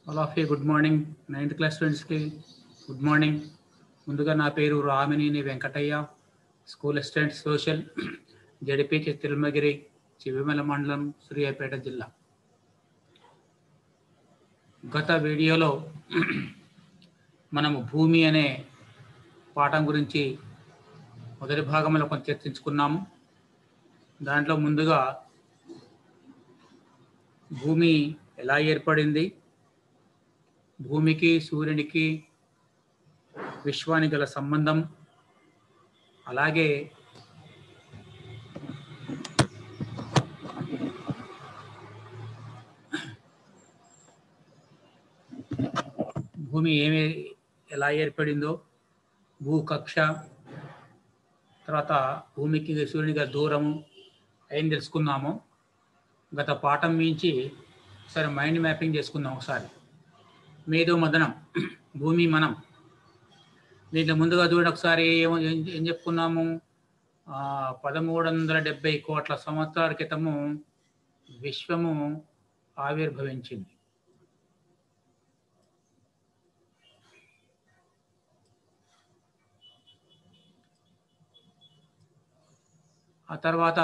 All of you good morning. 9th class స్టూడెంట్స్కి good morning. ముందుగా నా పేరు Ramineni Venkataiah, school assistant social, జడిపికి తిరుమగిరి, చివిమల మండలం, సూర్యాపేట జిల్లా. గత వీడియోలో మనము భూమి అనే పాఠం గురించి మొదటి భాగంలో కొంత చర్చించుకున్నాము. దాంట్లో ముందుగా భూమి ఎలా ఏర్పడింది, భూమికి సూర్యునికి విశ్వానికి గల సంబంధం, అలాగే భూమి ఎలా ఏర్పడిందో, భూకక్ష, తర్వాత భూమికి సూర్యునికి గల దూరము ఏం తెలుసుకున్నాము. గత పాఠం నుంచి ఒకసారి మైండ్ మ్యాపింగ్ చేసుకుందాం. ఒకసారి మేధో మదనం, భూమి మనం. దీంట్లో ముందుగా చూడండి ఒకసారి ఏం చెప్పుకున్నాము. 1370 కోట్ల సంవత్సరాల క్రితము విశ్వము ఆవిర్భవించింది. ఆ తర్వాత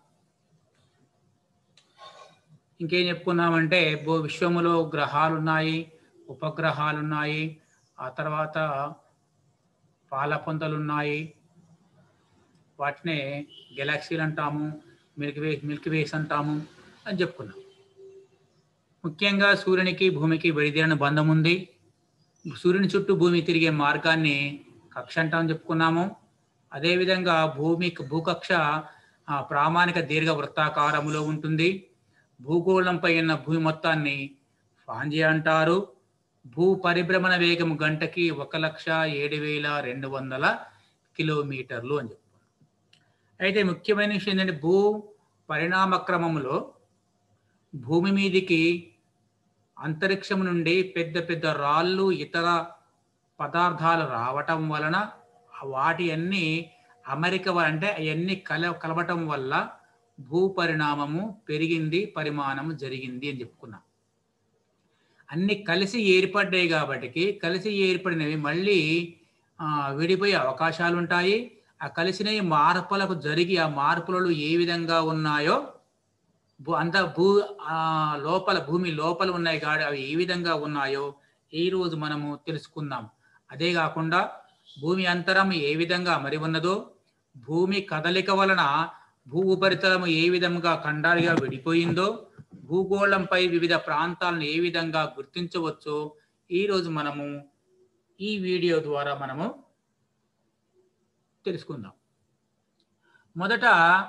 ఇంకేం చెప్పుకున్నామంటే విశ్వములో గ్రహాలు ఉన్నాయి, ఉపగ్రహాలు ఉన్నాయి, ఆ తర్వాత పాలపొంతలు ఉన్నాయి, వాటినే గెలాక్సీలు అంటాము, మిల్కీ వేస్ అంటాము అని చెప్పుకున్నాం. ముఖ్యంగా సూర్యునికి భూమికి విడిదీరని బంధం ఉంది. సూర్యుని చుట్టూ భూమి తిరిగే మార్గాన్ని కక్ష అంటామని చెప్పుకున్నాము. అదేవిధంగా భూకక్ష ప్రామాణిక దీర్ఘ వృత్తాకారంలో ఉంటుంది. భూగోళంపై ఉన్న భూమి మొత్తాన్ని ఫాంజియా అంటారు. భూ పరిభ్రమణ వేగం గంటకి 1,07,200 కిలోమీటర్లు అని చెప్పుకున్నాం. అయితే ముఖ్యమైన విషయం ఏంటంటే భూ పరిణామ క్రమంలో భూమి మీదికి అంతరిక్షం నుండి పెద్ద పెద్ద రాళ్ళు, ఇతర పదార్థాలు రావటం వలన వాటి అన్ని అమరిక అంటే అవన్నీ కలవటం వల్ల భూ పరిణామము పెరిగింది, పరిమాణము జరిగింది అని చెప్పుకున్నాం. అన్ని కలిసి ఏర్పడ్డాయి కాబట్టి కలిసి ఏర్పడినవి మళ్ళీ విడిపోయే అవకాశాలు ఉంటాయి. ఆ కలిసినవి మార్పులకు జరిగి ఆ మార్పులలో ఏ విధంగా ఉన్నాయో అంత భూమి లోపల ఉన్నాయి కాబట్టి అవి ఏ విధంగా ఉన్నాయో ఈరోజు మనము తెలుసుకుందాం. అదే కాకుండా భూమి అంతరం ఏ విధంగా మరి ఉన్నదో, భూమి కదలిక వలన భూ ఉపరితలము ఏ విధంగా ఖండాలుగా విడిపోయిందో, భూగోళంపై వివిధ ప్రాంతాలను ఏ విధంగా గుర్తించవచ్చో ఈరోజు మనము ఈ వీడియో ద్వారా మనము తెలుసుకుందాం. మొదట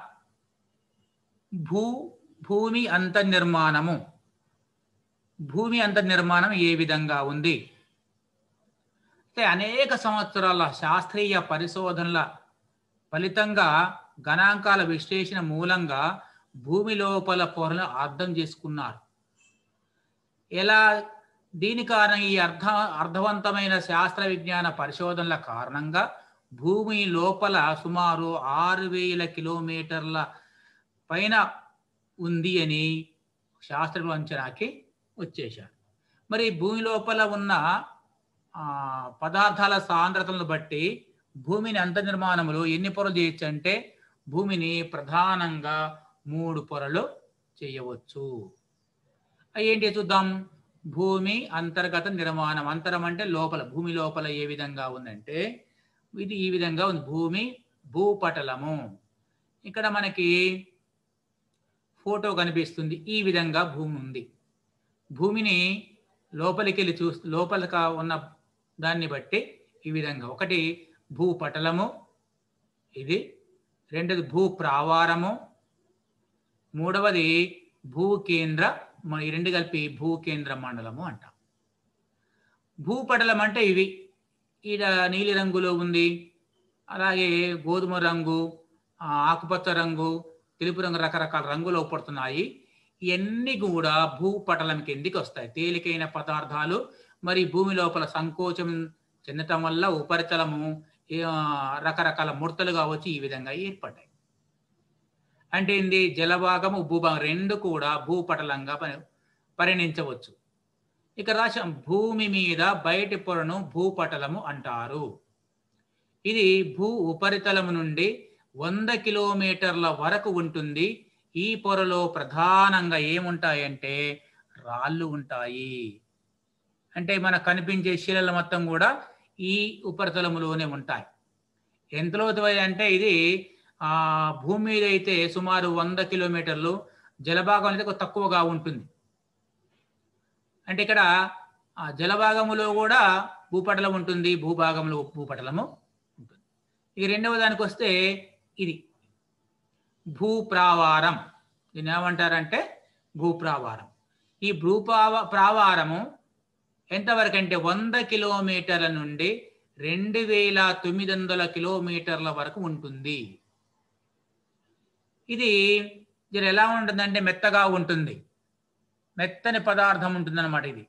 భూమి అంతర్నిర్మాణము. భూమి అంతర్నిర్మాణం ఏ విధంగా ఉంది అంటే అనేక సంవత్సరాల శాస్త్రీయ పరిశోధనల ఫలితంగా గణాంకాల విశ్లేషణ మూలంగా భూమి లోపల పొరలను అర్థం చేసుకున్నారు. ఎలా? దీని కారణం ఈ అర్థవంతమైన శాస్త్ర విజ్ఞాన పరిశోధనల కారణంగా భూమి లోపల సుమారు 6,000 కిలోమీటర్ల పైన ఉంది అని శాస్త్రజ్ఞులు అంచనాకి వచ్చేశారు. మరి భూమి లోపల ఉన్న పదార్థాల సాంద్రతలను బట్టి భూమిని అంతర్నిర్మాణంలో ఎన్ని పొరలు చేయొచ్చు అంటే భూమిని ప్రధానంగా 3 పొరలు చేయవచ్చు. ఏంటి చూద్దాం. భూమి అంతర్గత నిర్మాణం. అంతరం అంటే లోపల, భూమి లోపల ఏ విధంగా ఉందంటే ఇది ఈ విధంగా ఉంది. భూమి భూపటలము. ఇక్కడ మనకి ఫోటో కనిపిస్తుంది. ఈ విధంగా భూమి ఉంది. భూమిని లోపలికి వెళ్ళి లోపలికి ఉన్న దాన్ని బట్టి ఈ విధంగా ఒకటి భూపటలము, ఇది రెండోది భూప్రావారము, మూడవది భూకేంద్ర, ఈ రెండు కలిపి భూకేంద్ర మండలము అంటాం. భూపటలం అంటే ఇవి ఈడ నీలి రంగులో ఉంది, అలాగే గోధుమ రంగు, ఆకుపచ్చ రంగు, తెలుపు రంగు, రకరకాల రంగులు పడుతున్నాయి. ఇవన్నీ కూడా భూపటలం కిందికి వస్తాయి. తేలికైన పదార్థాలు మరి భూమి లోపల సంకోచం చెందటం వల్ల ఉపరితలము రకరకాల ముడతలుగా వచ్చి ఈ విధంగా ఏర్పడ్డాయి. అంటే జలభాగము, భూభాగం రెండు కూడా భూపటలంగా పరిగణించవచ్చు. ఇక రాశాం భూమి మీద బయటి పొరను భూపటలము అంటారు. ఇది భూ ఉపరితలము నుండి 100 కిలోమీటర్ల వరకు ఉంటుంది. ఈ పొరలో ప్రధానంగా ఏముంటాయంటే రాళ్ళు ఉంటాయి. అంటే మనకు కనిపించే శిలలు మొత్తం కూడా ఈ ఉపరితలములోనే ఉంటాయి. ఎంత లోతు అంటే ఇది భూమి మీద అయితే సుమారు 100 కిలోమీటర్లు, జలభాగం అయితే తక్కువగా ఉంటుంది. అంటే ఇక్కడ జలభాగములో కూడా భూపటలం ఉంటుంది, భూభాగంలో భూపటలము ఉంటుంది. ఇక రెండవ దానికి వస్తే ఇది భూప్రావారం. దీన్ని ఏమంటారంటే భూప్రావారం. ఈ ప్రావారము ఎంతవరకు అంటే 100 కిలోమీటర్ల నుండి 2900 కిలోమీటర్ల వరకు ఉంటుంది. ఇది ఎలా ఉంటుందంటే మెత్తగా ఉంటుంది, మెత్తని పదార్థం ఉంటుందన్నమాట. ఇది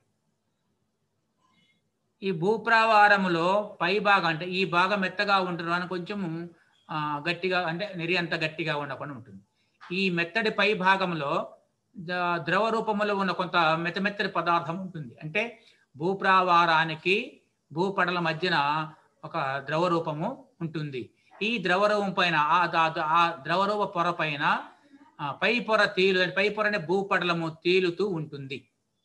ఈ భూప్రావారములో పై భాగం అంటే ఈ భాగం మెత్తగా ఉంటుంది, అని కొంచెం గట్టిగా అంటే నెరి అంత గట్టిగా ఉండకుండా ఉంటుంది. ఈ మెత్తడి పై భాగంలో ద్రవ రూపంలో ఉన్న కొంత మెత్తమెత్తడి పదార్థం ఉంటుంది. అంటే భూప్రావారానికి భూపటల మధ్యన ఒక ద్రవ రూపము ఉంటుంది. ఈ ద్రవరూపం పైన ఆ ద్రవరూప పొర పైన పై పొర పై పొరనే భూపటలము తేలుతూ ఉంటుంది.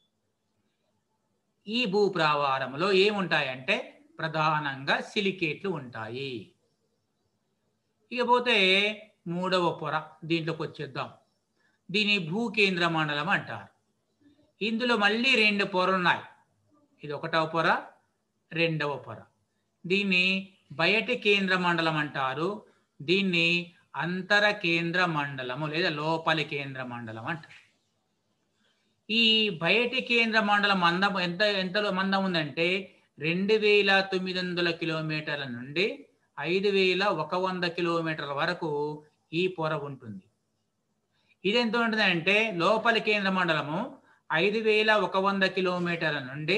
ఈ భూప్రావారంలో ఏముంటాయంటే ప్రధానంగా సిలికేట్లు ఉంటాయి. ఇకపోతే మూడవ పొర దీంట్లోకి వచ్చేద్దాం. దీని భూకేంద్ర మండలం అంటారు. ఇందులో మళ్ళీ 2 పొరలు ఉన్నాయి. ఇది ఒకటవ పొర, రెండవ పొర. దీన్ని బయటి కేంద్ర మండలం అంటారు. దీన్ని అంతర కేంద్ర మండలము లేదా లోపలి కేంద్ర మండలం అంటారు. ఈ బయటి కేంద్ర మండలం మందం ఎంతలో మందం ఉందంటే 2900 కిలోమీటర్ల నుండి 5100 కిలోమీటర్ల వరకు ఈ పొర ఉంటుంది. ఇది ఎంత ఉంటుందంటే లోపలి కేంద్ర మండలము 5100 కిలోమీటర్ల నుండి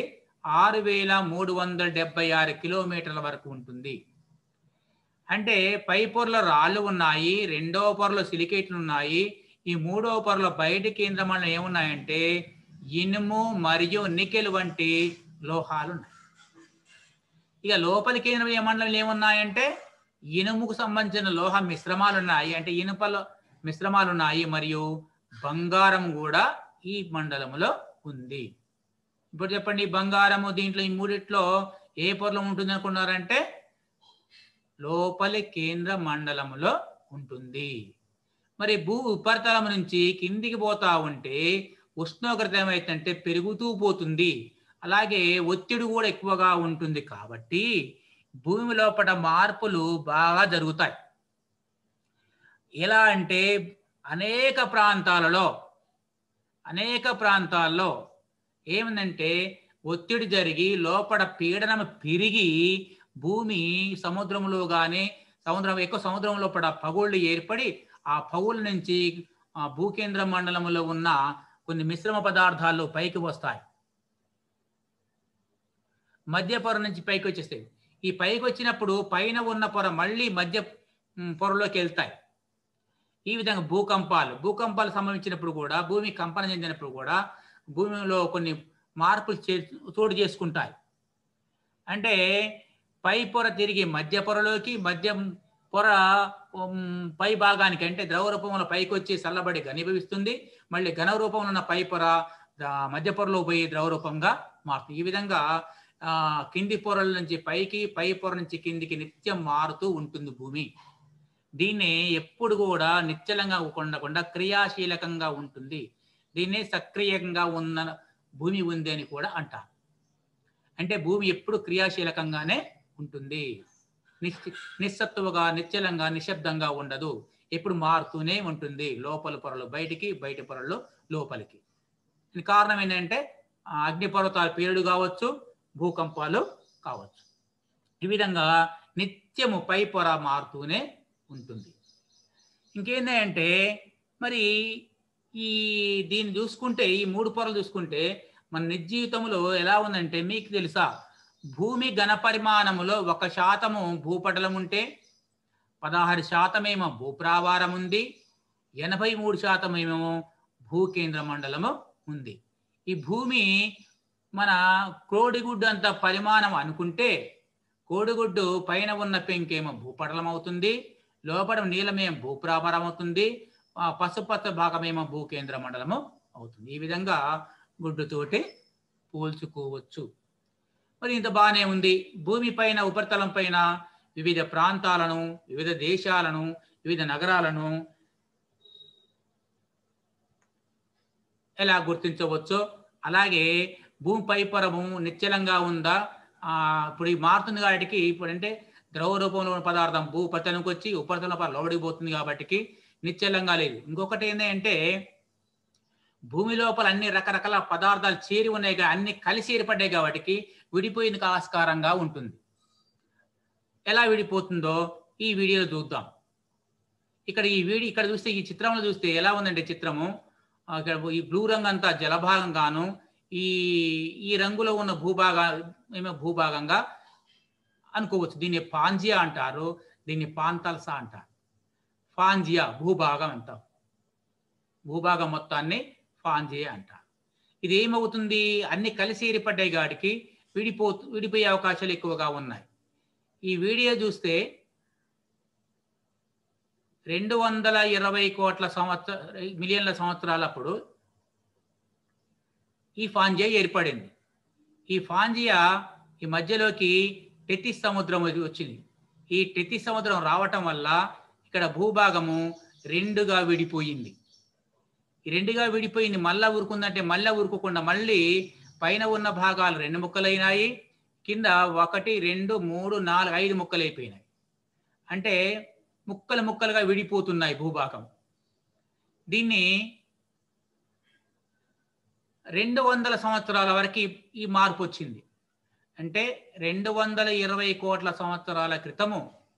6376 కిలోమీటర్ల వరకు ఉంటుంది. అంటే పై పొరలో రాళ్ళు ఉన్నాయి, రెండవ పొరలో సిలికేట్లు ఉన్నాయి, ఈ మూడవ పొరలో బయటి కేంద్ర మండలం ఏమున్నాయంటే ఇనుము మరియు నికెల్ వంటి లోహాలు ఉన్నాయి. ఇక లోపలి కేంద్ర మండలం ఏమున్నాయంటే ఇనుముకు సంబంధించిన లోహ మిశ్రమాలు ఉన్నాయి, అంటే ఇనుపల మిశ్రమాలు ఉన్నాయి, మరియు బంగారం కూడా ఈ మండలంలో ఉంది. ఇప్పుడు చెప్పండి, బంగారము దీంట్లో ఈ మూడిట్లో ఏ పొరలో ఉంటుంది అనుకున్నారంటే లోపలి కేంద్ర మండలములో ఉంటుంది. మరి భూ ఉపరితలం నుంచి కిందికి పోతా ఉంటే ఉష్ణోగ్రత ఏమైతుందంటే పెరుగుతూ పోతుంది, అలాగే ఒత్తిడి కూడా ఎక్కువగా ఉంటుంది. కాబట్టి భూమి లోపల మార్పులు బాగా జరుగుతాయి. ఎలా అంటే అనేక ప్రాంతాల్లో ఏమిటంటే ఒత్తిడి జరిగి లోపల పీడనం పెరిగి భూమి సముద్రంలో కానీ ఎక్కువ సముద్రంలో పడ పగుళ్ళు ఏర్పడి ఆ పగుళ్ళ నుంచి భూకేంద్ర మండలంలో ఉన్న కొన్ని మిశ్రమ పదార్థాలు పైకి వస్తాయి, మధ్య పొర నుంచి పైకి వచ్చేస్తాయి. ఈ పైకి వచ్చినప్పుడు పైన ఉన్న పొర మళ్ళీ మధ్య పొరలోకి వెళ్తాయి. ఈ విధంగా భూకంపాలు సంభవించినప్పుడు కూడా, భూమి కంపన చెందినప్పుడు కూడా భూమిలో కొన్ని మార్పులు చోటు చేసుకుంటాయి. అంటే పై పొర తిరిగి మధ్య పొరలోకి, మధ్య పొర పై భాగానికి అంటే ద్రవ రూపంలో పైకి వచ్చి చల్లబడి ఘనీభవిస్తుంది, మళ్ళీ ఘన రూపంలో ఉన్న పై పొర మధ్య పొరలో పోయి ద్రవ రూపంగా మారుతుంది. ఈ విధంగా కింది పొరల నుంచి పైకి, పై పొర నుంచి కిందికి నిత్యం మారుతూ ఉంటుంది భూమి. దీన్ని ఎప్పుడు కూడా నిశ్చలంగా ఉండకుండా క్రియాశీలకంగా ఉంటుంది. దీన్ని సక్రియంగా ఉన్న భూమి ఉంది అని కూడా అంటారు. అంటే భూమి ఎప్పుడు క్రియాశీలకంగానే ఉంటుంది, నిస్సత్తువగా, నిశ్చలంగా, నిశ్శబ్దంగా ఉండదు, ఎప్పుడు మారుతూనే ఉంటుంది. లోపల పొరలు బయటికి, బయట పొరలు లోపలికి. దీని కారణం ఏంటంటే అగ్నిపర్వతాల పేలుడు కావచ్చు, భూకంపాలు కావచ్చు. ఈ విధంగా నిత్యము పై పొర మారుతూనే ఉంటుంది. ఇంకేంటంటే మరి దీన్ని చూసుకుంటే, ఈ 3 పొరలు చూసుకుంటే మన నిజ జీవితంలో ఎలా ఉందంటే మీకు తెలుసా, భూమి ఘనపరిమాణములో 1% భూపటలం ఉంటే 16% ఏమో భూప్రావారం ఉంది, 83% ఏమో భూకేంద్ర మండలము ఉంది. ఈ భూమి మన కోడిగుడ్డు అంత పరిమాణం అనుకుంటే కోడిగుడ్డు పైన ఉన్న పెంకేమో భూపటలం అవుతుంది, లోపల నీలమేమో భూప్రాభరం అవుతుంది, పసుపచ్చ భాగమేమో భూకేంద్ర మండలము అవుతుంది. ఈ విధంగా గుడ్డుతోటి పోల్చుకోవచ్చు. మరి ఇంత బాగానే ఉంది. భూమి పైన ఉపరితలం పైన వివిధ ప్రాంతాలను, వివిధ దేశాలను, వివిధ నగరాలను ఎలా గుర్తించవచ్చో, అలాగే భూమి పైపొరము నిశ్చలంగా ఉందా, ఇప్పుడు ఈ మారుతుంది కాబట్టి ఇప్పుడు అంటే ద్రవ రూపంలో ఉన్న పదార్థం భూ ఉపరితలంకి వచ్చి ఉపరితలం లోబడిపోతుంది కాబట్టి నిశ్చలంగా లేదు. ఇంకొకటి ఏంటంటే భూమి లోపల అన్ని రకరకాల పదార్థాలు చేరి ఉన్నాయి, అన్ని కలిసి ఏర్పడ్డాయి కాబట్టి విడిపోయేందుకు ఆస్కారంగా ఉంటుంది. ఎలా విడిపోతుందో ఈ వీడియోలో చూద్దాం. ఇక్కడ చూస్తే ఈ చిత్రంలో చూస్తే ఎలా ఉందంటే చిత్రము, ఇక్కడ ఈ బ్లూ రంగు అంతా జలభాగంగాను, ఈ రంగులో ఉన్న భూభాగంగా అనుకోవచ్చు. దీన్ని పాంజియా అంటారు, దీన్ని పాంతల్సా అంటారు. పాంజియా భూభాగం అంటాం, భూభాగం మొత్తాన్ని పాంజియా అంటారు. ఇది ఏమవుతుంది, అన్ని కలిసి ఏర్పడ్డాయి కాబట్టి విడిపోయే అవకాశాలు ఎక్కువగా ఉన్నాయి. ఈ వీడియో చూస్తే 220 మిలియన్ల సంవత్సరాలప్పుడు ఈ పాంజియా ఏర్పడింది. ఈ పాంజియా ఈ మధ్యలోకి టెతిస్ సముద్రం వచ్చింది. ఈ టెతిస్ సముద్రం రావటం వల్ల ఇక్కడ భూభాగము రెండుగా విడిపోయింది. ఈ రెండుగా విడిపోయింది. మళ్ళా ఊరుకుందంటే మళ్ళా ఊరుకోకుండా మళ్ళీ పైన ఉన్న భాగాలు 2 ముక్కలైనాయి, కింద 1, 2, 3, 4, 5 ముక్కలు అయిపోయినాయి. అంటే ముక్కలుగా విడిపోతున్నాయి భూభాగం. దీన్ని 200 సంవత్సరాల వరకు ఈ మార్పు వచ్చింది. అంటే 220 కోట్ల సంవత్సరాల క్రితము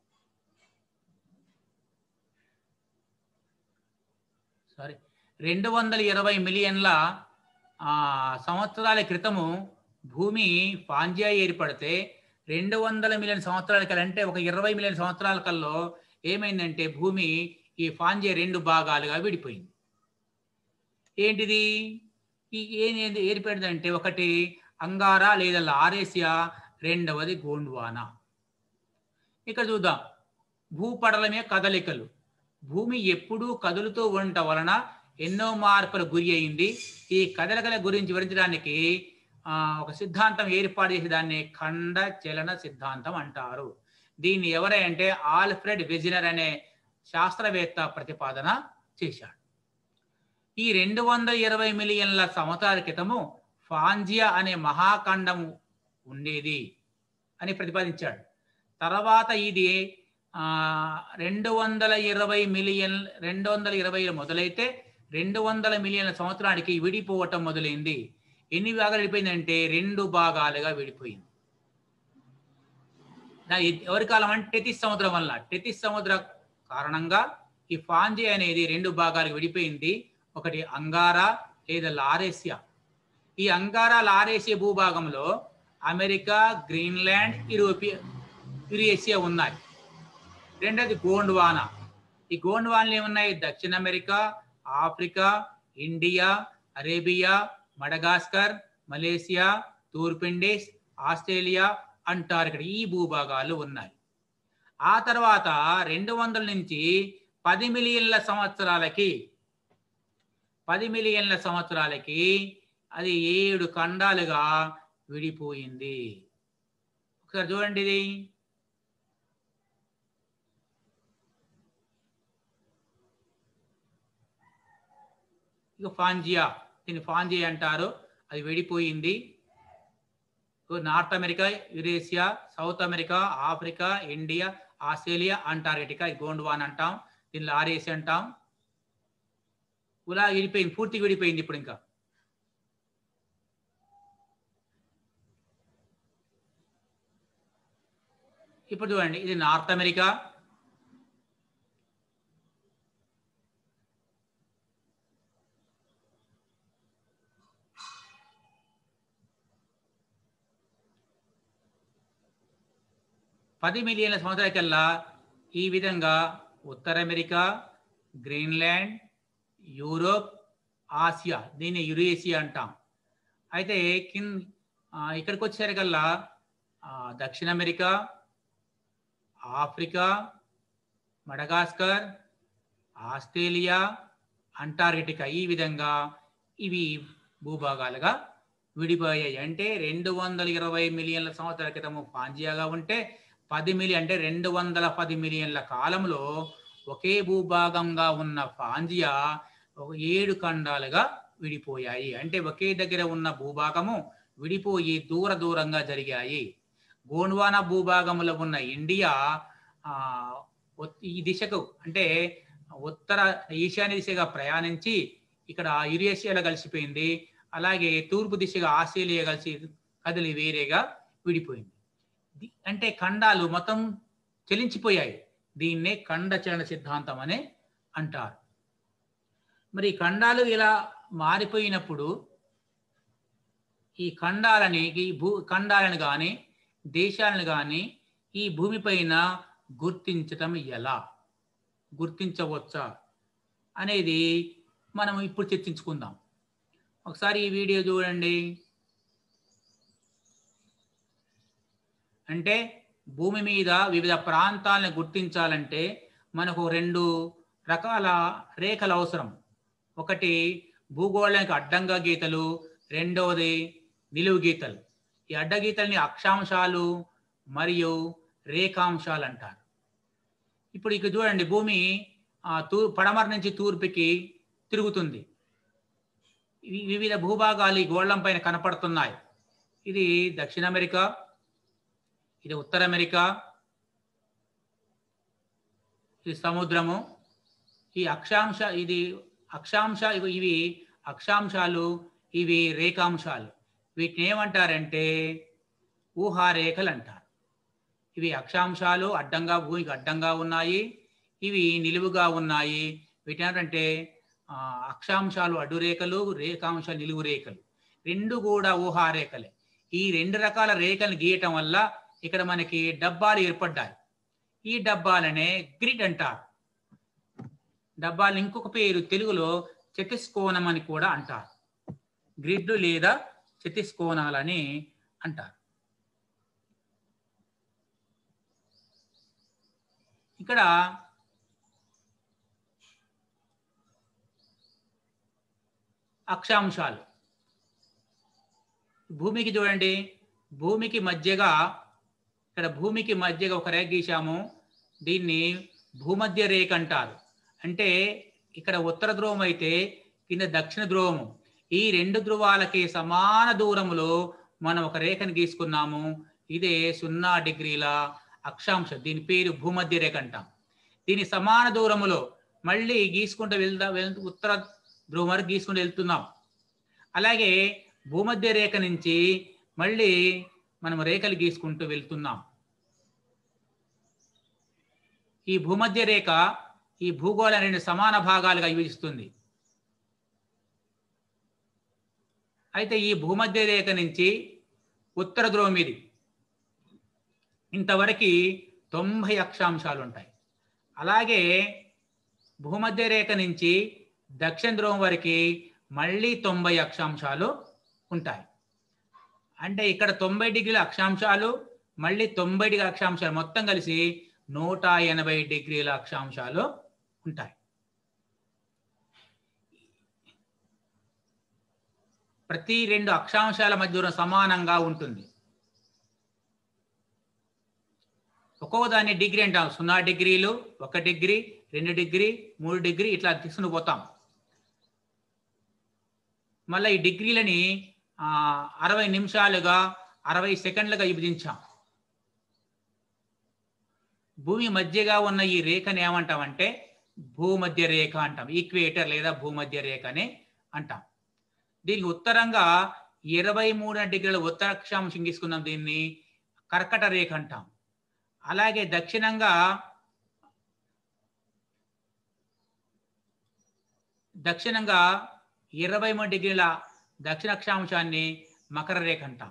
220 మిలియన్ల సంవత్సరాల క్రితము భూమి పాంజియా ఏర్పడితే 200 మిలియన్ సంవత్సరాల కల్లా, అంటే ఒక 20 మిలియన్ సంవత్సరాల కల్లో ఏమైందంటే భూమి ఈ పాంజియా 2 భాగాలుగా విడిపోయింది. ఏంటిది ఏది ఏర్పడిందంటే, ఒకటి అంగారా లేదా లారేసియా, రెండవది గోండ్వానా. ఇక్కడ చూద్దాం, భూపటలమే కదలికలు. భూమి ఎప్పుడూ కదులుతూ ఉండటం వలన ఎన్నో మార్పులకు గురి అయింది. ఈ కదలికల గురించి వివరించడానికి ఒక సిద్ధాంతం ఏర్పాటు చేసి దాన్ని ఖండ చలన సిద్ధాంతం అంటారు. దీన్ని ఎవరంటే ఆల్ఫ్రెడ్ వెజినర్ అనే శాస్త్రవేత్త ప్రతిపాదన చేశాడు. ఈ 220 మిలియన్ల సంవత్సరాల క్రితము పాంజియా అనే మహాఖండం ఉండేది అని ప్రతిపాదించాడు. తర్వాత ఇది 220 మొదలైతే 200 మిలియన్ల సంవత్సరానికి విడిపోవటం మొదలైంది. ఎన్ని భాగాలు విడిపోయిందంటే 2 భాగాలుగా విడిపోయింది. ఎవరి కాలం అంటే టెతిస్ సముద్రం వల్ల. టెతిస్ సముద్ర కారణంగా ఈ పాంజియా అనేది 2 భాగాలకు విడిపోయింది. ఒకటి అంగారా లేదా లారేసియా. ఈ అంగారా లారేసియా భూభాగంలో అమెరికా, గ్రీన్లాండ్, యురేషియా ఉన్నాయి. రెండోది గోండ్వానా. ఈ గోండ్వానాలు ఏమున్నాయి, దక్షిణ America, Africa, India, Arabia, Madagascar, Malaysia, తూర్పిండిస్, ఆస్ట్రేలియా, అంటార్కిటికా, ఈ భూభాగాలు ఉన్నాయి. ఆ తర్వాత 200 నుంచి 10 మిలియన్ల సంవత్సరాలకి అది 7 ఖండాలుగా విడిపోయింది. ఒకసారి చూడండి, ఇది ఇక పాంజియా, దీన్ని పాంజియా అంటారు. అది విడిపోయింది. North America, Eurasia, South America, Africa, India, Australia, Antarctica, Gondwana అంటాం. దీన్ని లారేసియా అంటాం. ఇలా విడిపోయింది, పూర్తిగా విడిపోయింది. ఇప్పుడు ఇంకా ఇప్పుడు చూడండి, ఇది నార్త్ అమెరికా, పది మిలియన్ల సంవత్సరాల కల్లా ఈ విధంగా ఉత్తర అమెరికా, గ్రీన్లాండ్, యూరోప్, ఆసియా, దీన్ని యురేషియా అంటాం. అయితే ఇక్కడికి వచ్చేసరికల్లా దక్షిణ America, Africa, Madagascar, Australia, Antarctica ఈ విధంగా ఇవి భూభాగాలుగా విడిపోయాయి. అంటే 220 మిలియన్ల సంవత్సరాల క్రితము పాంజియాగా ఉంటే 10 మిలియన్ అంటే 210 మిలియన్ల కాలంలో ఒకే భూభాగంగా ఉన్న పాంజియా 7 ఖండాలుగా విడిపోయాయి. అంటే ఒకే దగ్గర ఉన్న భూభాగము విడిపోయి దూరంగా జరిగాయి. గోండ్వానా భూభాగంలో ఉన్న ఇండియా ఈ దిశకు అంటే ఉత్తర ఈశాన్య దిశగా ప్రయాణించి ఇక్కడ యురేషియాలో కలిసిపోయింది. అలాగే తూర్పు దిశగా ఆస్ట్రేలియా కలిసి కదిలి వేరేగా విడిపోయింది. అంటే ఖండాలు మొత్తం చెలించిపోయాయి. దీన్నే ఖండ చలన సిద్ధాంతం అని అంటారు. మరి ఖండాలు ఇలా మారిపోయినప్పుడు ఈ ఖండాలను కానీ దేశాలను కానీ ఈ భూమిపైన గుర్తించటం ఎలా, గుర్తించవచ్చా అనేది మనం ఇప్పుడు చర్చించుకుందాం. ఒకసారి ఈ వీడియో చూడండి. అంటే భూమి మీద వివిధ ప్రాంతాలను గుర్తించాలంటే మనకు 2 రకాల రేఖలు అవసరం. ఒకటి భూగోళానికి అడ్డంగా గీతలు, రెండవది నిలువు గీతలు. ఈ అడ్డగీతల్ని అక్షాంశాలు మరియు రేఖాంశాలు అంటారు. ఇప్పుడు ఇక్కడ చూడండి, భూమి పడమర నుంచి తూర్పుకి తిరుగుతుంది. వివిధ భూభాగాలు ఈ గోళం పైన కనపడుతున్నాయి. ఇది దక్షిణ అమెరికా, ఇది ఉత్తర అమెరికా, ఇది సముద్రము. ఇవి అక్షాంశాలు, ఇవి రేఖాంశాలు. వీటిని ఏమంటారంటే ఊహారేఖలు అంటారు. ఇవి అక్షాంశాలు భూమికి అడ్డంగా ఉన్నాయి, ఇవి నిలువుగా ఉన్నాయి. వీటిని ఏంటంటే అక్షాంశాలు అడ్డు రేఖలు, రేఖాంశాలు నిలువు రేఖలు. 2 కూడా ఊహారేఖలే. ఈ 2 రకాల రేఖలను గీయటం వల్ల ఇక్కడ మనకి డబ్బాలు ఏర్పడ్డాయి. ఈ డబ్బాలనే గ్రిడ్ అంటారు. డబ్బాలు ఇంకొక పేరు తెలుగులో చతుష్కోణం అని కూడా అంటారు. గ్రిడ్ లేదా చతుష్కోణాలని అంటారు. ఇక్కడ అక్షాంశాలు భూమికి చూడండి, భూమికి మధ్యగా ఒక రేఖ గీశాము. దీన్ని భూమధ్య రేఖ అంటారు. అంటే ఇక్కడ ఉత్తర ధ్రువం అయితే కింద దక్షిణ ధ్రువము. ఈ 2 ధ్రువాలకి సమాన దూరంలో మనం ఒక రేఖను గీసుకున్నాము. ఇదే 0 డిగ్రీల అక్షాంశం. దీని పేరు భూమధ్య రేఖ అంటాం. దీని సమాన దూరములో మళ్ళీ గీసుకుంటూ ఉత్తర ధ్రువం వరకు గీసుకుంటూ వెళ్తున్నాం. అలాగే భూమధ్య రేఖ నుంచి మళ్ళీ మనం రేఖలు గీసుకుంటూ వెళ్తున్నాం. ఈ భూమధ్య రేఖ ఈ భూగోళాన్ని 2 సమాన భాగాలుగా విభజిస్తుంది. అయితే ఈ భూమధ్య రేఖ నుంచి ఉత్తర ధ్రువం ఇది ఇంతవరకు 90 అక్షాంశాలు ఉంటాయి. అలాగే భూమధ్య రేఖ నుంచి దక్షిణ ధ్రువం వరకు మళ్ళీ 90 అక్షాంశాలు ఉంటాయి. అంటే ఇక్కడ 90 డిగ్రీల అక్షాంశాలు, మళ్ళీ 90 డిగ్రీల అక్షాంశాలు, మొత్తం కలిసి 180 డిగ్రీల అక్షాంశాలు ఉంటాయి. ప్రతి 2 అక్షాంశాల మధ్య దూరం సమానంగా ఉంటుంది. ఒక్కొక్క దాన్ని డిగ్రీ అంటాం. 0 డిగ్రీలు, 1 డిగ్రీ, 2 డిగ్రీ, 3 డిగ్రీ ఇట్లా తీసుకుని పోతాం. మళ్ళీ ఈ డిగ్రీలని 60 నిమిషాలుగా 60 సెకండ్లుగా విభజించాం. భూమి మధ్యగా ఉన్న ఈ రేఖని ఏమంటామంటే భూమధ్య రేఖ అంటాం. ఈక్వేటర్ లేదా భూమధ్య రేఖ అని అంటాం. దీనికి ఉత్తరంగా 23 డిగ్రీల ఉత్తర అక్షాంశం తీసుకున్నాం. దీన్ని కర్కట రేఖ అంటాం. అలాగే దక్షిణంగా 23 డిగ్రీల దక్షిణ అక్షాంశాన్ని మకర రేఖ అంటాం.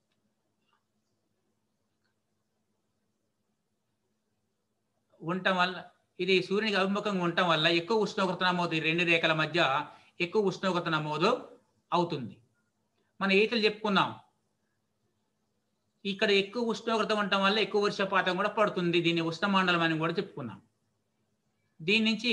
ఉండటం వల్ల ఇది సూర్యునికి అభిముఖంగా ఉండటం వల్ల ఎక్కువ ఉష్ణోగ్రత నమోదు, ఈ 2 రేఖల మధ్య ఎక్కువ ఉష్ణోగ్రత నమోదు అవుతుంది. మనం ఈతలు చెప్పుకున్నాం. ఇక్కడ ఎక్కువ ఉష్ణోగ్రత ఉండటం వల్ల ఎక్కువ వర్షపాతం కూడా పడుతుంది. దీన్ని ఉష్ణమండలం అని కూడా చెప్పుకున్నాం. దీని నుంచి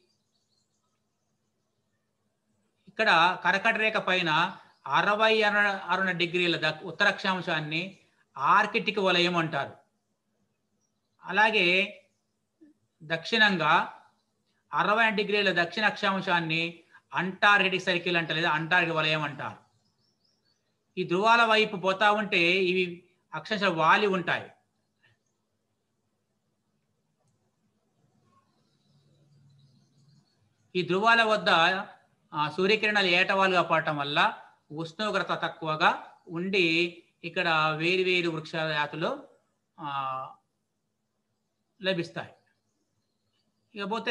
ఇక్కడ కర్కట రేఖ పైన 60 డిగ్రీల ఉత్తర అక్షాంశాన్ని ఆర్కిటిక్ వలయం అంటారు. అలాగే దక్షిణంగా 60 డిగ్రీల దక్షిణ అక్షాంశాన్ని అంటార్కిటిక్ సర్కిల్ అంటారు, లేదా అంటార్కిటిక్ వలయం అంటారు. ఈ ధ్రువాల వైపు పోతా ఉంటే ఇవి అక్షాంశాలు వాలి ఉంటాయి. ఈ ధ్రువాల వద్ద సూర్యకిరణాలు ఏటవాలుగా పడటం వల్ల ఉష్ణోగ్రత తక్కువగా ఉండి ఇక్కడ వేరు వృక్ష జాతులు లభిస్తాయి. ఇకపోతే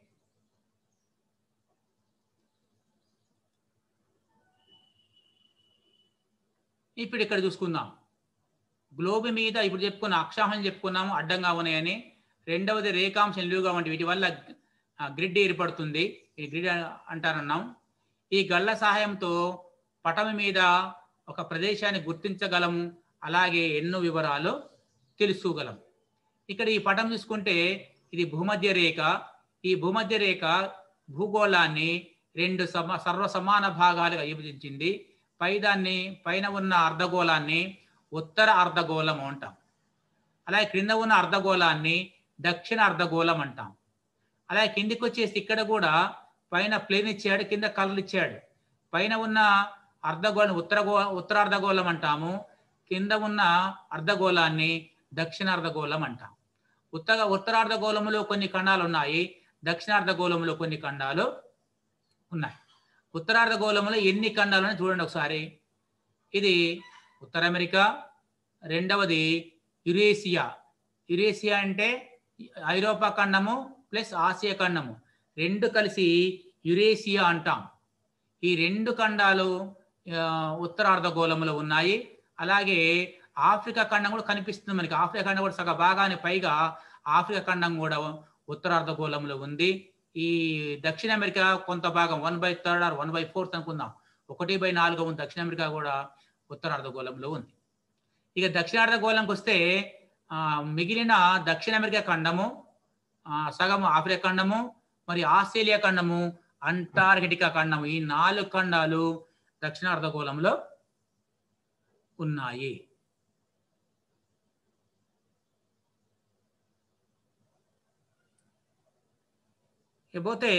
ఇప్పుడు ఇక్కడ చూసుకుందాం. గ్లోబ్ మీద ఇప్పుడు చెప్పుకున్న అక్షాంశం చెప్పుకున్నాము అడ్డంగా ఉన్నాయని. రెండవది రేఖాంశం నిలువుగా ఉంటే వీటి వల్ల గ్రిడ్ ఏర్పడుతుంది. ఈ గ్రిడ్ అంటారన్నాం. ఈ గళ్ళ సహాయంతో పటం మీద ఒక ప్రదేశాన్ని గుర్తించగలము, అలాగే ఎన్నో వివరాలు తెలుసుకోగలం. ఇక్కడ ఈ పటం చూసుకుంటే ఇది భూమధ్య రేఖ. ఈ భూమధ్య రేఖ భూగోళాన్ని 2 సర్వ సమాన భాగాలుగా విభజించింది. పైన ఉన్న అర్ధగోళాన్ని ఉత్తర అర్ధగోళం అంటాం. అలాగే క్రింద ఉన్న అర్ధగోళాన్ని దక్షిణ అర్ధగోళం అంటాం. అలాగే కిందికి వచ్చేసి ఇక్కడ కూడా పైన ప్లేన్ ఇచ్చాడు, కింద కలర్ ఇచ్చాడు. పైన ఉన్న అర్ధగోళం ఉత్తర అర్ధగోళం అంటాము, కింద ఉన్న అర్ధగోళాన్ని దక్షిణ అర్ధగోళం అంటాం. ఉత్తర అర్ధగోళంలో కొన్ని ఖండాలు ఉన్నాయి, దక్షిణ అర్ధగోళంలో కొన్ని ఖండాలు ఉన్నాయి. ఉత్తర అర్ధగోళంలో ఎన్ని ఖండాలు ఉన్నాయో చూడండి ఒకసారి. ఇది ఉత్తర అమెరికా, రెండవది యురేసియా. యురేసియా అంటే ఐరోపా ఖండము ప్లస్ ఆసియా ఖండము, 2 కలిసి యురేసియా అంటాం. ఈ 2 ఖండాలు ఉత్తర అర్ధగోళంలో ఉన్నాయి. అలాగే ఆఫ్రికా ఖండం కూడా కనిపిస్తుంది మనకి. ఆఫ్రికా ఖండం కూడా సగ భాగానికి పైగా ఆఫ్రికా ఖండం కూడా ఉత్తర అర్ధగోళంలో ఉంది. ఈ దక్షిణ అమెరికా కొంత భాగం 1/3 or 1/4 అనుకుందాం, 1/4 ఉంది. దక్షిణ అమెరికా కూడా ఉత్తర అర్ధగోళంలో ఉంది. ఇక దక్షిణ అర్ధగోళంకి వస్తే మిగిలిన దక్షిణ అమెరికా ఖండము, సగం ఆఫ్రికా ఖండము, మరి ఆస్ట్రేలియా ఖండము, అంటార్కిటికా ఖండము, ఈ 4 ఖండాలు దక్షిణ అర్ధగోళంలో ఉన్నాయి. ఇకపోతే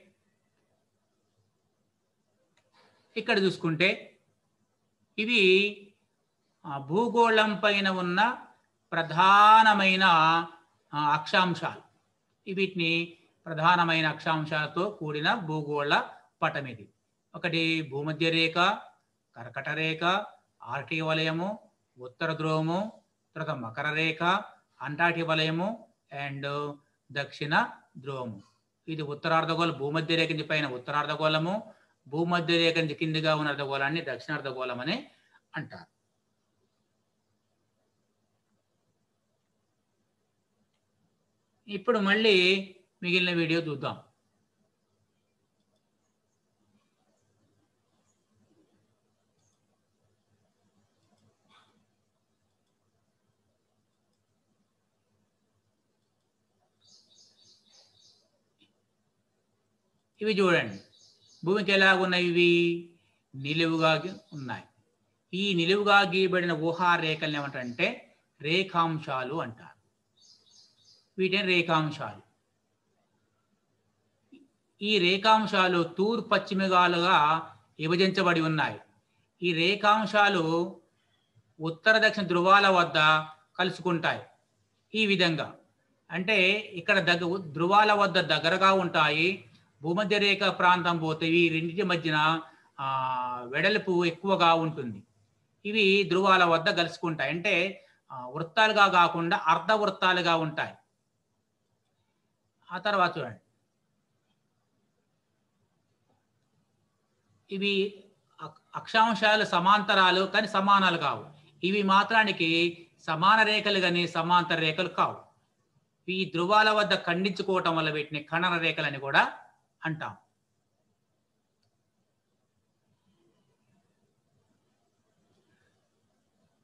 ఇక్కడ చూసుకుంటే ఇవి భూగోళం పైన ఉన్న ప్రధానమైన అక్షాంశాలు. వీటిని ప్రధానమైన అక్షాంశాలతో కూడిన భూగోళ పటం ఇది. ఒకటి భూమధ్య రేఖ, కర్కట రేఖ, ఆర్కిటిక్ వలయము, ఉత్తర ధ్రువము, తర్వాత మకర రేఖ, అంటార్కిటిక్ వలయము అండ్ దక్షిణ ధ్రువము. ఇది ఉత్తరార్ధగోళం. భూమధ్య రేఖ నుంచి పైన ఉత్తరార్ధగోళము, భూమధ్య రేఖ నుంచి కిందిగా ఉన్న అర్ధగోళాన్ని దక్షిణార్ధగోళం అని అంటారు. ఇప్పుడు మళ్ళీ మిగిలిన వీడియో చూద్దాం. ఇవి చూడండి, భూమికి ఎలాగున్నాయి? ఇవి నిలువుగా ఉన్నాయి. ఈ నిలువుగా గీయబడిన ఊహా రేఖల్ని ఏమంటారంటే రేఖాంశాలు అంటారు. వీటిని రేఖాంశాలు. ఈ రేఖాంశాలు తూర్పు పశ్చిమగాలుగా విభజించబడి ఉన్నాయి. ఈ రేఖాంశాలు ఉత్తర దక్షిణ ధ్రువాల వద్ద కలుసుకుంటాయి. ఈ విధంగా అంటే ఇక్కడ ధ్రువాల వద్ద దగ్గరగా ఉంటాయి. భూమధ్య రేఖ ప్రాంతం పోతే ఈ రెండింటి మధ్యన వెడల్పు ఎక్కువగా ఉంటుంది. ఇవి ధ్రువాల వద్ద కలుసుకుంటాయి. అంటే వృత్తాలుగా కాకుండా అర్ధ వృత్తాలుగా ఉంటాయి. ఆ తర్వాత చూడండి, ఇవి అక్షాంశాలు సమాంతరాలు కానీ సమానాలు కావు. ఇవి మాత్రానికి సమాన రేఖలు కానీ సమాంతర రేఖలు కావు. ఈ ధ్రువాల వద్ద ఖండించుకోవటం వల్ల వీటిని ఖండన రేఖలని కూడా అంటాం.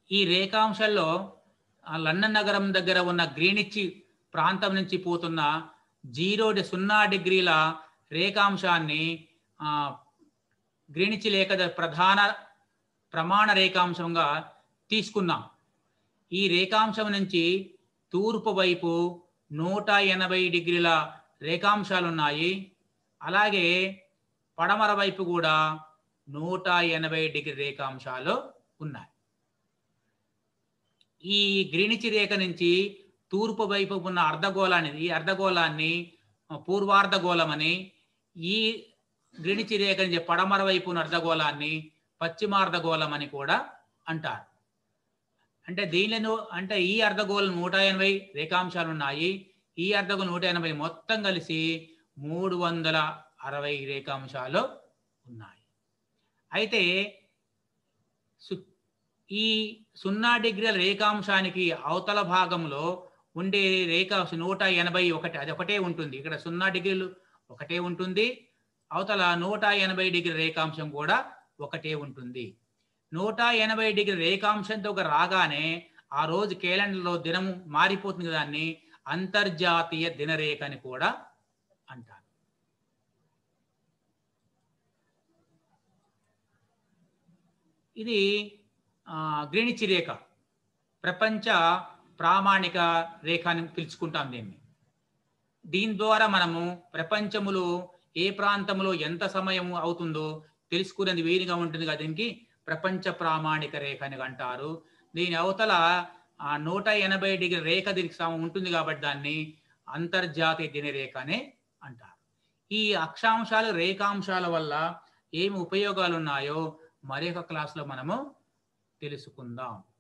ఈ రేఖాంశాల్లో లండన్ నగరం దగ్గర ఉన్న గ్రీనిచ్ ప్రాంతం నుంచి పోతున్న 0 డిగ్రీల రేఖాంశాన్ని గ్రీనిచ్ రేఖ ప్రధాన ప్రమాణ రేఖాంశంగా తీసుకున్నాం. ఈ రేఖాంశం నుంచి తూర్పు వైపు 180 డిగ్రీల రేఖాంశాలు ఉన్నాయి. అలాగే పడమర వైపు కూడా 180 డిగ్రీ రేఖాంశాలు ఉన్నాయి. ఈ గ్రీనిచ్ రేఖ నుంచి తూర్పు వైపు ఉన్న అర్ధగోళాన్ని పూర్వార్ధగోళమని, ఈ గ్రీనిచ్ రేఖ నుంచి పడమర వైపు ఉన్న అర్ధగోళాన్ని పశ్చిమార్ధగోళం అని కూడా అంటారు. అంటే దీనిలో అంటే ఈ అర్ధగోళం 180 రేఖాంశాలు ఉన్నాయి. ఈ అర్ధగోళం 180 మొత్తం కలిసి 360 రేఖాంశాలు ఉన్నాయి. అయితే ఈ 0 డిగ్రీల రేఖాంశానికి అవతల భాగంలో ఉండే రేఖ 181, అది ఒకటే ఉంటుంది. ఇక్కడ 0 డిగ్రీలు ఒకటే ఉంటుంది, అవతల 180 డిగ్రీ రేఖాంశం కూడా ఒకటే ఉంటుంది. 180 డిగ్రీ రేఖాంశంతో రాగానే ఆ రోజు క్యాలెండర్లో దినం మారిపోతుంది. దాన్ని అంతర్జాతీయ దినరేఖ అని కూడా అంటారు. ఇది గ్రీనిచ్ రేఖ, ప్రపంచ ప్రామాణిక రేఖ అని పిలుచుకుంటాం దీన్ని. దీని ద్వారా మనము ప్రపంచములో ఏ ప్రాంతంలో ఎంత సమయం అవుతుందో తెలుసుకునేది వీలుగా ఉంటుంది కదా, దీనికి ప్రపంచ ప్రామాణిక రేఖ అని అంటారు. దీని అవతల 180 డిగ్రీ రేఖ దీనికి ఉంటుంది కాబట్టి దాన్ని అంతర్జాతీయ దినరేఖ అనే అంటారు. ఈ అక్షాంశాలు రేఖాంశాల వల్ల ఏమి ఉపయోగాలు ఉన్నాయో మరొక క్లాసులో మనము తెలుసుకుందాం.